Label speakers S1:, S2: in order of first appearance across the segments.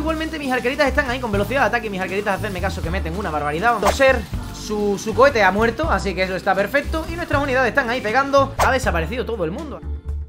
S1: igualmente mis arqueritas están ahí con velocidad de ataque. Mis arqueritas, hacerme caso, que meten una barbaridad. Vamos a ser... Su cohete ha muerto, así que eso está perfecto. Y nuestras unidades están ahí pegando. Ha desaparecido todo el mundo.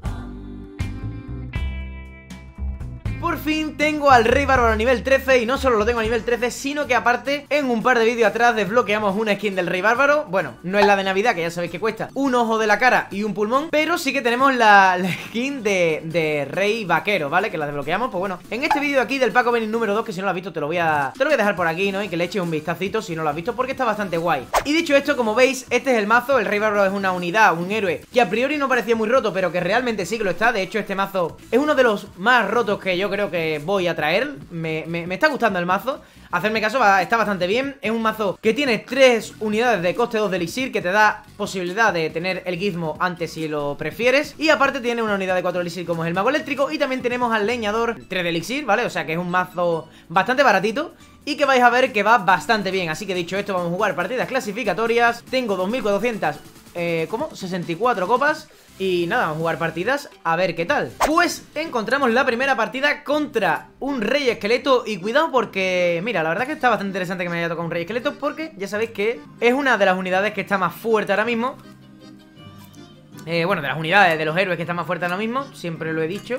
S1: Por fin tengo al Rey Bárbaro a nivel 13. Y no solo lo tengo a nivel 13, sino que aparte en un par de vídeos atrás desbloqueamos una skin del Rey Bárbaro. Bueno, no es la de Navidad, que ya sabéis que cuesta un ojo de la cara y un pulmón, pero sí que tenemos la skin de Rey Vaquero, ¿vale? Que la desbloqueamos, pues bueno. En este vídeo aquí del Pack Opening número 2, que si no lo has visto te lo voy a dejar por aquí, ¿no? Y que le eches un vistacito si no lo has visto, porque está bastante guay. Y dicho esto, como veis, este es el mazo. El Rey Bárbaro es una unidad, un héroe que a priori no parecía muy roto, pero que realmente sí que lo está. De hecho, este mazo es uno de los más rotos que yo creo que voy a traer. Me está gustando el mazo. Hacerme caso, está bastante bien. Es un mazo que tiene 3 unidades de coste 2 de elixir, que te da posibilidad de tener el gizmo antes si lo prefieres. Y aparte tiene una unidad de 4 de elixir como es el mago eléctrico. Y también tenemos al leñador 3 de elixir, ¿vale? O sea que es un mazo bastante baratito y que vais a ver que va bastante bien. Así que dicho esto, vamos a jugar partidas clasificatorias. Tengo 2400 64 copas. Y nada, vamos a jugar partidas a ver qué tal. Pues encontramos la primera partida contra un rey esqueleto. Y cuidado porque, mira, la verdad que está bastante interesante que me haya tocado un rey esqueleto, porque ya sabéis que es una de las unidades que está más fuerte ahora mismo. Bueno, de las unidades, de los héroes que están más fuertes ahora mismo. Siempre lo he dicho.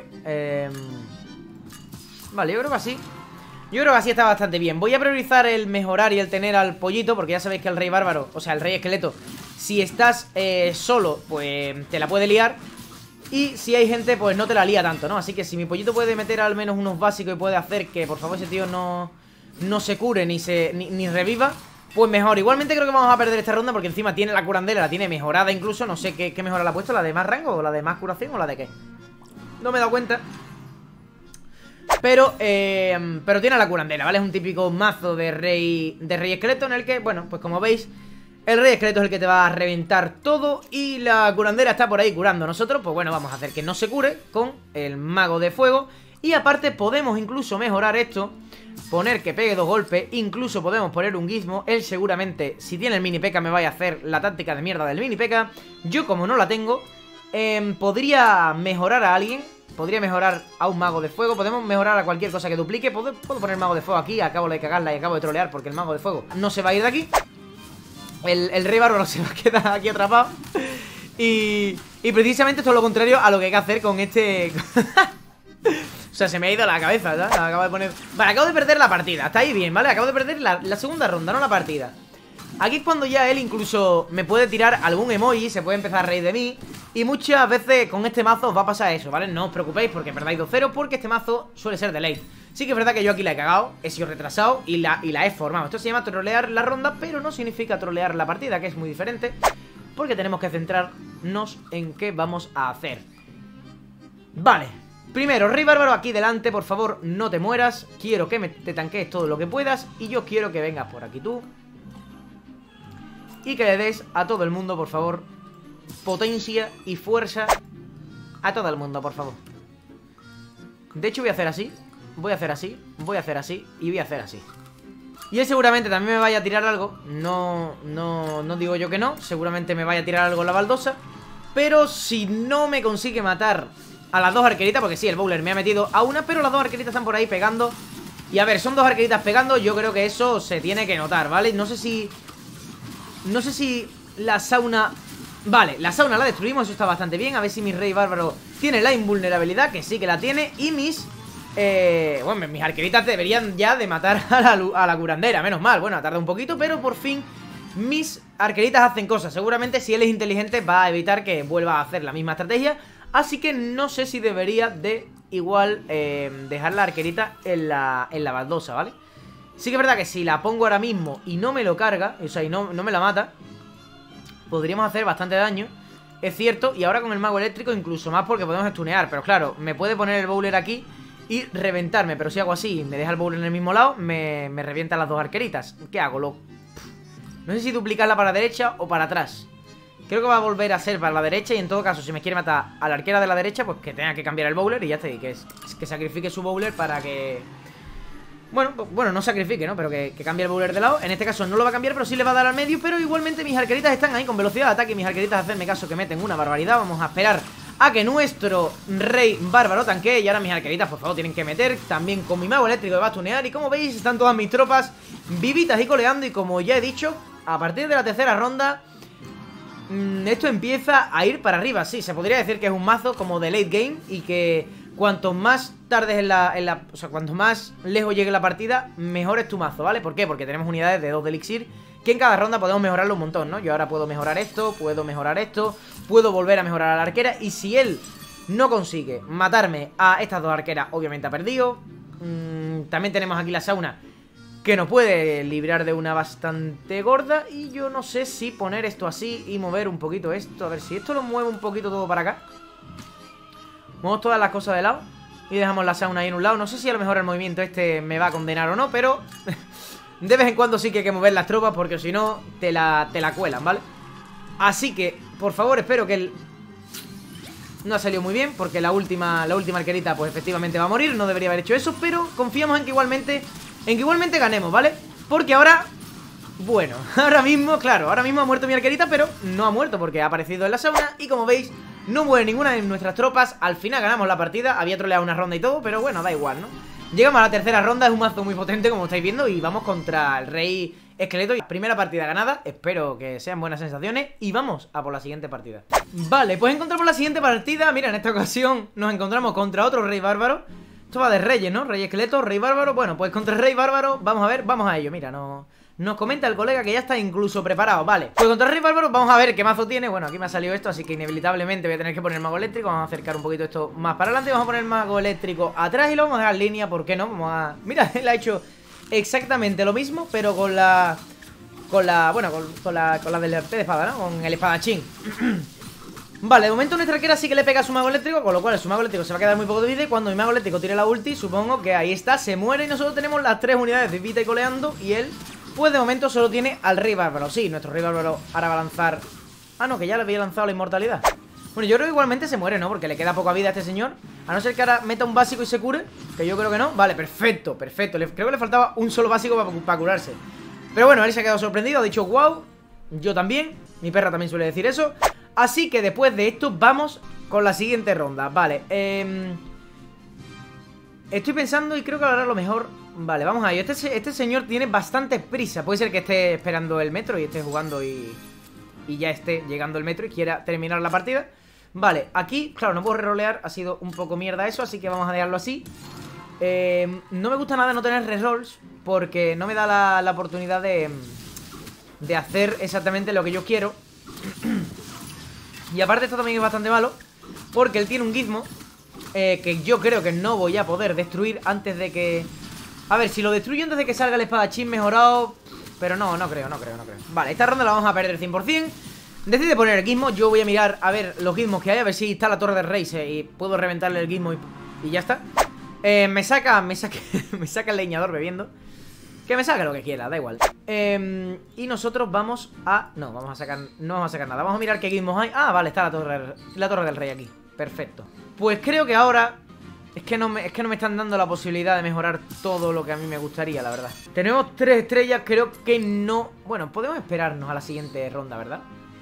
S1: Vale, yo creo que así. Yo creo que así está bastante bien. Voy a priorizar el mejorar y el tener al pollito, porque ya sabéis que el rey bárbaro, o sea, el rey esqueleto, si estás solo, pues te la puede liar. Y si hay gente, pues no te la lía tanto, ¿no? Así que si mi pollito puede meter al menos unos básicos y puede hacer que, por favor, ese tío no se cure ni reviva, pues mejor. Igualmente creo que vamos a perder esta ronda, porque encima tiene la curandera, la tiene mejorada incluso. No sé qué mejora la ha puesto, la de más rango o la de más curación o la de qué. No me he dado cuenta. Pero tiene la curandera, ¿vale? Es un típico mazo de rey esqueleto en el que, bueno, pues como veis, el rey esqueleto es el que te va a reventar todo y la curandera está por ahí curando. Nosotros, pues bueno, vamos a hacer que no se cure con el mago de fuego. Y aparte podemos incluso mejorar esto, poner que pegue 2 golpes, incluso podemos poner un gizmo. Él seguramente, si tiene el mini P.E.K.K.A, me vaya a hacer la táctica de mierda del mini P.E.K.K.A. Yo, como no la tengo, podría mejorar a alguien. Podría mejorar a un mago de fuego. Podemos mejorar a cualquier cosa que duplique. Puedo poner mago de fuego aquí. Acabo de cagarla y acabo de trolear, porque el mago de fuego no se va a ir de aquí. El rey bárbaro se va a quedar aquí atrapado. Y precisamente esto es lo contrario a lo que hay que hacer con este... O sea, se me ha ido la cabeza, ¿sabes? Acabo de poner... Vale, acabo de perder la partida. Está ahí bien, ¿vale? Acabo de perder la segunda ronda, no la partida. Aquí es cuando ya él incluso me puede tirar algún emoji, se puede empezar a reír de mí. Y muchas veces con este mazo os va a pasar eso, ¿vale? No os preocupéis porque perdáis 2-0, porque este mazo suele ser de late. Sí que es verdad que yo aquí la he cagado, he sido retrasado y la he formado. Esto se llama trolear la ronda, pero no significa trolear la partida, que es muy diferente, porque tenemos que centrarnos en qué vamos a hacer. Vale, primero, rey bárbaro aquí delante, por favor, no te mueras. Quiero que te tanquees todo lo que puedas. Y yo quiero que vengas por aquí tú y que le des a todo el mundo, por favor, potencia y fuerza a todo el mundo, por favor. De hecho voy a hacer así, voy a hacer así, voy a hacer así y voy a hacer así. Y él seguramente también me vaya a tirar algo. No digo yo que no. Seguramente me vaya a tirar algo en la baldosa. Pero si no me consigue matar a las 2 arqueritas, porque sí, el bowler me ha metido a una, pero las 2 arqueritas están por ahí pegando. Y a ver, son 2 arqueritas pegando. Yo creo que eso se tiene que notar, ¿vale? No sé si la sauna... Vale, la sauna la destruimos, eso está bastante bien. A ver si mi rey bárbaro tiene la invulnerabilidad, que sí que la tiene. Y mis... bueno, mis arqueritas deberían ya de matar a la curandera, menos mal. Bueno, ha tardado un poquito, pero por fin mis arqueritas hacen cosas. Seguramente si él es inteligente va a evitar que vuelva a hacer la misma estrategia. Así que no sé si debería de igual dejar la arquerita en la baldosa, ¿vale? Sí que es verdad que si la pongo ahora mismo y no me lo carga, o sea, y no me la mata, podríamos hacer bastante daño, es cierto. Y ahora con el mago eléctrico incluso más, porque podemos stunear. Pero claro, me puede poner el bowler aquí y reventarme. Pero si hago así y me deja el bowler en el mismo lado, me revientan las 2 arqueritas. ¿Qué hago? No sé si duplicarla para la derecha o para atrás. Creo que va a volver a ser para la derecha. Y en todo caso, si me quiere matar a la arquera de la derecha, pues que tenga que cambiar el bowler. Y ya está, y que sacrifique su bowler para que... Bueno, no sacrifique, ¿no? Pero que cambie el bowler de lado. En este caso no lo va a cambiar, pero sí le va a dar al medio. Pero igualmente mis arqueritas están ahí con velocidad de ataque. Mis arqueritas, hacerme caso, que meten una barbaridad. Vamos a esperar a que nuestro rey bárbaro tanquee. Y ahora mis arqueritas, por favor, tienen que meter. También con mi mago eléctrico me va a tunear. Y como veis, están todas mis tropas vivitas y coleando. Y como ya he dicho, a partir de la tercera ronda esto empieza a ir para arriba. Sí, se podría decir que es un mazo como de late game. Y que cuanto más tardes o sea, cuanto más lejos llegue la partida, mejor es tu mazo, ¿vale? ¿Por qué? Porque tenemos unidades de 2 de elixir, que en cada ronda podemos mejorarlo un montón, ¿no? Yo ahora puedo mejorar esto, puedo mejorar esto, puedo volver a mejorar a la arquera. Y si él no consigue matarme a estas dos arqueras, obviamente ha perdido. También tenemos aquí la sauna, que nos puede librar de una bastante gorda. Y yo no sé si poner esto así y mover un poquito esto. A ver si esto lo mueve un poquito todo para acá. Movemos todas las cosas de lado y dejamos la sauna ahí en un lado. No sé si a lo mejor el movimiento este me va a condenar o no, pero de vez en cuando sí que hay que mover las tropas, porque si no te la cuelan, ¿vale? Así que, por favor, espero que no ha salido muy bien, porque la última arquerita pues efectivamente va a morir. No debería haber hecho eso, pero confiamos en que igualmente ganemos, ¿vale? Porque ahora, bueno, ahora mismo, claro, ahora mismo ha muerto mi arquerita, pero no ha muerto porque ha aparecido en la sauna. Y como veis, no muere ninguna de nuestras tropas. Al final ganamos la partida. Había troleado una ronda y todo, pero bueno, da igual, ¿no? Llegamos a la tercera ronda. Es un mazo muy potente, como estáis viendo. Y vamos contra el rey esqueleto. Primera partida ganada. Espero que sean buenas sensaciones. Y vamos a por la siguiente partida. Vale, pues encontramos la siguiente partida. Mira, en esta ocasión nos encontramos contra otro rey bárbaro. Esto va de reyes, ¿no? Rey esqueleto, rey bárbaro. Bueno, pues contra el rey bárbaro, vamos a ver, vamos a ello. Mira, nos comenta el colega que ya está incluso preparado. Vale, pues contra el rey bárbaro vamos a ver qué mazo tiene. Bueno, aquí me ha salido esto, así que inevitablemente voy a tener que poner mago eléctrico. Vamos a acercar un poquito esto más para adelante. Vamos a poner mago eléctrico atrás y lo vamos a dejar en línea. ¿Por qué no? Vamos a... Mira, él ha hecho exactamente lo mismo, pero con la del arte de espada, ¿no? Con el espadachín. Vale, de momento nuestra arquera sí que le pega a su mago eléctrico, con lo cual su mago eléctrico se va a quedar muy poco de vida. Y cuando mi mago eléctrico tire la ulti, supongo que ahí está, se muere. Y nosotros tenemos las 3 unidades de vida y coleando. Y él, pues de momento solo tiene al rey bárbaro. Sí, nuestro rey bárbaro ahora va a lanzar... Ah, no, que ya le había lanzado la inmortalidad. Bueno, yo creo que igualmente se muere, ¿no? Porque le queda poca vida a este señor. A no ser que ahora meta un básico y se cure, que yo creo que no. Vale, perfecto, perfecto. Creo que le faltaba un solo básico para curarse. Pero bueno, él se ha quedado sorprendido, ha dicho wow. Yo también, mi perra también suele decir eso. Así que después de esto vamos con la siguiente ronda. Vale, estoy pensando y creo que ahora lo mejor... Vale, vamos a ello. Este señor tiene bastante prisa. Puede ser que esté esperando el metro y esté jugando y ya esté llegando el metro y quiera terminar la partida. Vale, aquí, claro, no puedo rerolear. Ha sido un poco mierda eso, así que vamos a dejarlo así. No me gusta nada no tener rerolls, porque no me da la oportunidad de hacer exactamente lo que yo quiero. Y aparte esto también es bastante malo, porque él tiene un gizmo que yo creo que no voy a poder destruir antes de que... A ver, si lo destruyo antes de que salga el espadachín mejorado... Pero no creo. Vale, esta ronda la vamos a perder 100%. Decide poner el gizmo. Yo voy a mirar a ver los gizmos que hay, a ver si está la torre del rey y puedo reventarle el gizmo y ya está. Me saca el leñador bebiendo. Que me saque lo que quiera, da igual. Y nosotros vamos a... No vamos a sacar nada. Vamos a mirar qué gizmos hay. Ah, vale, está la torre del rey aquí. Perfecto. Pues creo que ahora... Es que no me están dando la posibilidad de mejorar todo lo que a mí me gustaría, la verdad. Tenemos 3 estrellas, creo que no... Bueno, podemos esperarnos a la siguiente ronda, ¿verdad?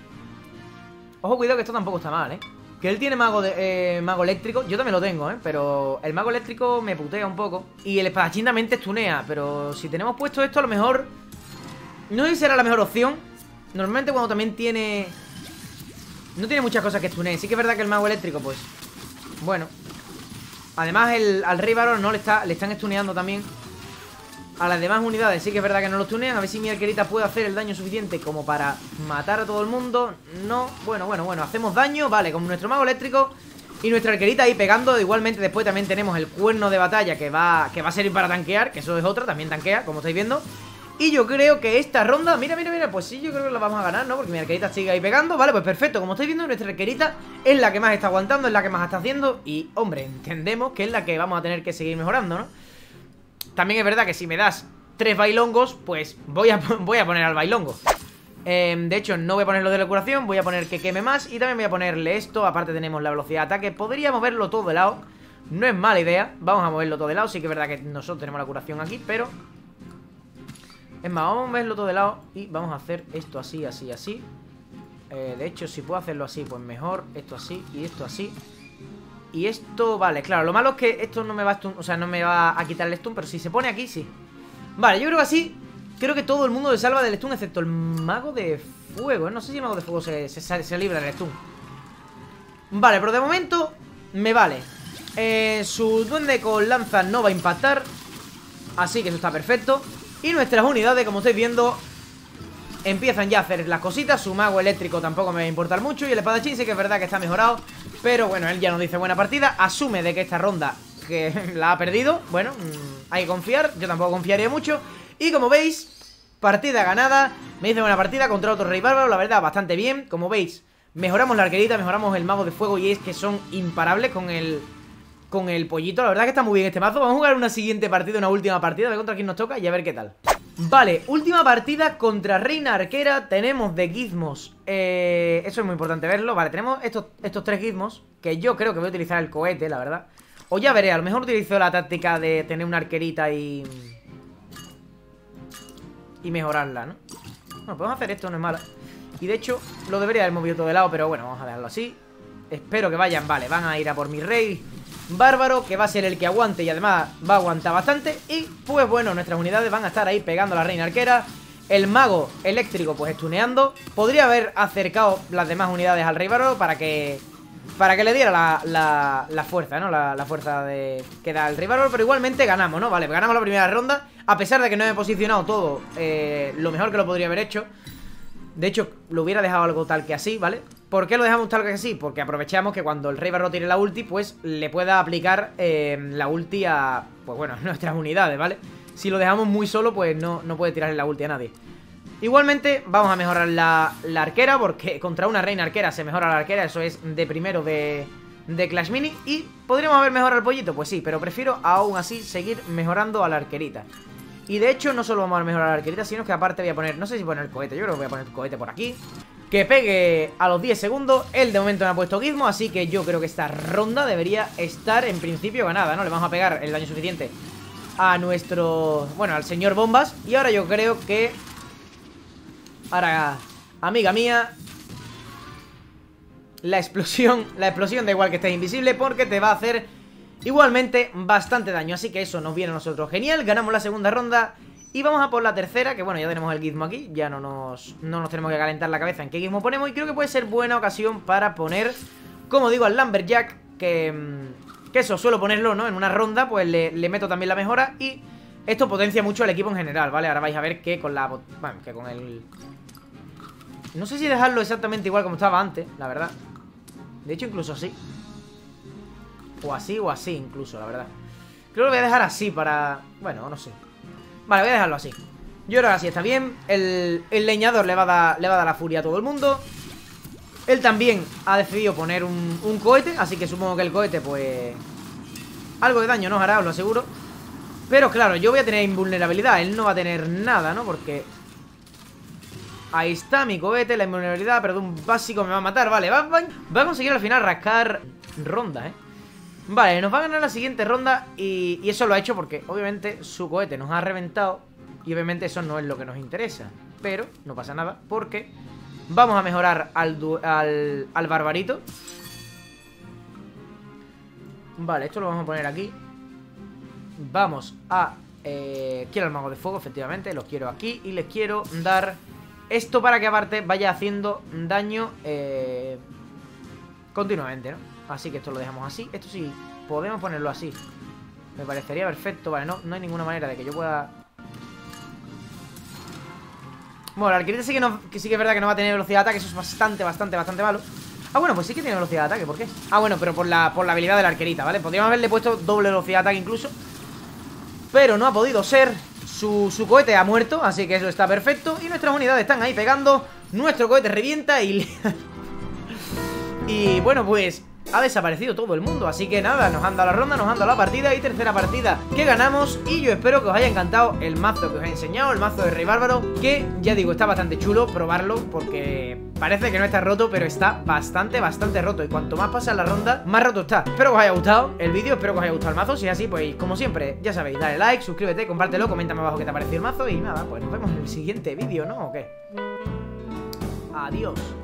S1: Ojo, cuidado que esto tampoco está mal, ¿eh? Que él tiene mago eléctrico. Yo también lo tengo, ¿eh? Pero el mago eléctrico me putea un poco. Y el espadachín también te stunea. Pero si tenemos puesto esto, a lo mejor... No sé si será la mejor opción. Normalmente cuando también tiene... No tiene muchas cosas que stunee. Sí que es verdad que el mago eléctrico, pues... Bueno. Además, al rey bárbaro no le están stuneando también a las demás unidades. Sí que es verdad que no lo stunean. A ver si mi arquerita puede hacer el daño suficiente como para matar a todo el mundo. No, bueno, hacemos daño, vale, con nuestro mago eléctrico y nuestra arquerita ahí pegando. Igualmente después también tenemos el cuerno de batalla que va a servir para tanquear, que eso es otra, también tanquea, como estáis viendo. Y yo creo que esta ronda, mira, pues sí, yo creo que la vamos a ganar, ¿no? Porque mi arquerita sigue ahí pegando. Vale, pues perfecto, como estáis viendo, nuestra arquerita es la que más está aguantando, es la que más está haciendo. Y, hombre, entendemos que es la que vamos a tener que seguir mejorando, ¿no? También es verdad que si me das 3 bailongos, pues voy a poner al bailongo. De hecho, no voy a poner lo de la curación, voy a poner que queme más. Y también voy a ponerle esto, aparte tenemos la velocidad de ataque. Podría moverlo todo de lado, no es mala idea. Vamos a moverlo todo de lado, sí que es verdad que nosotros tenemos la curación aquí, pero... Es más, vamos a moverlo todo de lado y vamos a hacer esto así, así, así. De hecho, si puedo hacerlo así, pues mejor. Esto así y esto así. Y esto, vale, claro, lo malo es que esto no me va a stun, o sea, no me va a quitar el stun, pero si se pone aquí, sí. Vale, yo creo que así, creo que todo el mundo se salva del stun, excepto el mago de fuego, ¿eh? No sé si el mago de fuego se libra del stun. Vale, pero de momento me vale. Su duende con lanza no va a impactar, así que eso está perfecto. Y nuestras unidades, como estáis viendo, empiezan ya a hacer las cositas. Su mago eléctrico tampoco me va a importar mucho. Y el espadachín sí que es verdad que está mejorado, pero bueno, él ya nos dice buena partida. Asume de que esta ronda que la ha perdido. Bueno, hay que confiar, yo tampoco confiaría mucho. Y como veis, partida ganada. Me dice buena partida contra otro rey bárbaro. La verdad, bastante bien, como veis. Mejoramos la arquerita, mejoramos el mago de fuego. Y es que son imparables con el pollito. La verdad que está muy bien este mazo. Vamos a jugar una siguiente partida, una última partida, a ver contra quién nos toca y a ver qué tal. Vale, última partida contra reina arquera. Tenemos de gizmos, eso es muy importante verlo. Vale, tenemos estos 3 gizmos, que yo creo que voy a utilizar el cohete, la verdad. O ya veré, a lo mejor utilizo la táctica de tener una arquerita y mejorarla, ¿no? Bueno, podemos hacer esto, no es mala. Y de hecho, lo debería haber movido todo de lado, pero bueno, vamos a dejarlo así. Espero que vayan, vale, van a ir a por mi rey bárbaro, que va a ser el que aguante y además va a aguantar bastante. Y pues bueno, nuestras unidades van a estar ahí pegando a la reina arquera. El mago eléctrico pues estuneando. Podría haber acercado las demás unidades al rey bárbaro para que le diera la fuerza, ¿no? La fuerza que da el rey bárbaro. Pero igualmente ganamos, ¿no? Vale, ganamos la primera ronda. A pesar de que no he posicionado todo lo mejor que lo podría haber hecho. De hecho, lo hubiera dejado algo tal que así, ¿vale? ¿Por qué lo dejamos tal que así? Porque aprovechamos que cuando el rey bárbaro tire la ulti, pues le pueda aplicar la ulti a, pues bueno, nuestras unidades, ¿vale? Si lo dejamos muy solo, pues no puede tirarle la ulti a nadie. Igualmente, vamos a mejorar la arquera, porque contra una reina arquera se mejora la arquera. Eso es de primero de Clash Mini. ¿Y podríamos haber mejorado el pollito? Pues sí, pero prefiero aún así seguir mejorando a la arquerita. Y de hecho no solo vamos a mejorar la arquerita, sino que aparte voy a poner, no sé si poner el cohete, yo creo que voy a poner el cohete por aquí, que pegue a los 10 segundos. Él de momento me ha puesto gizmo, así que yo creo que esta ronda debería estar en principio ganada, ¿no? Le vamos a pegar el daño suficiente a nuestro, bueno, al señor bombas. Y ahora yo creo que, ahora, amiga mía, la explosión da igual que estés invisible, porque te va a hacer igualmente bastante daño, así que eso nos viene a nosotros genial. Ganamos la segunda ronda y vamos a por la tercera, que bueno, ya tenemos el gizmo aquí. Ya no nos tenemos que calentar la cabeza en qué gizmo ponemos. Y creo que puede ser buena ocasión para poner, como digo, al Lumberjack, que eso suelo ponerlo, ¿no? En una ronda, pues le meto también la mejora. Y esto potencia mucho al equipo en general, ¿vale? Ahora vais a ver que con bueno, que con el... No sé si dejarlo exactamente igual como estaba antes, la verdad. De hecho, incluso así. O así incluso, la verdad. Creo que lo voy a dejar así para... Bueno, no sé. Vale, voy a dejarlo así. Yo creo que así está bien. El leñador le va a dar la furia a todo el mundo. Él también ha decidido poner un cohete, así que supongo que el cohete, pues... algo de daño nos hará, os lo aseguro. Pero claro, yo voy a tener invulnerabilidad. Él no va a tener nada, ¿no? Porque... ahí está mi cohete, la invulnerabilidad, pero de un básico me va a matar. Vale, va a conseguir al final rascar ronda, ¿eh? Vale, nos va a ganar la siguiente ronda y eso lo ha hecho porque obviamente su cohete nos ha reventado. Y obviamente eso no es lo que nos interesa. Pero no pasa nada porque vamos a mejorar al barbarito. Vale, esto lo vamos a poner aquí. Vamos a... quiero el mago de fuego, efectivamente. Los quiero aquí y les quiero dar esto para que aparte vaya haciendo daño continuamente, ¿no? Así que esto lo dejamos así. Esto sí, podemos ponerlo así. Me parecería perfecto. Vale, no hay ninguna manera de que yo pueda... Bueno, la arquerita sí que es verdad que no va a tener velocidad de ataque. Eso es bastante malo. Ah, bueno, pues sí que tiene velocidad de ataque. ¿Por qué? Ah, bueno, pero por la habilidad de la arquerita, ¿vale? Podríamos haberle puesto doble velocidad de ataque incluso, pero no ha podido ser. Su cohete ha muerto, así que eso está perfecto. Y nuestras unidades están ahí pegando. Nuestro cohete revienta y... y bueno, pues... ha desaparecido todo el mundo, así que nada, nos han dado la ronda, nos han dado la partida y tercera partida que ganamos. Y yo espero que os haya encantado el mazo que os he enseñado, el mazo de Rey Bárbaro, que ya digo, está bastante chulo probarlo porque parece que no está roto, pero está bastante roto. Y cuanto más pasa la ronda, más roto está. Espero que os haya gustado el vídeo, espero que os haya gustado el mazo. Si es así, pues como siempre, ya sabéis, dale like, suscríbete, compártelo, coméntame abajo qué te ha parecido el mazo. Y nada, pues nos vemos en el siguiente vídeo, ¿no? ¿O qué? Adiós.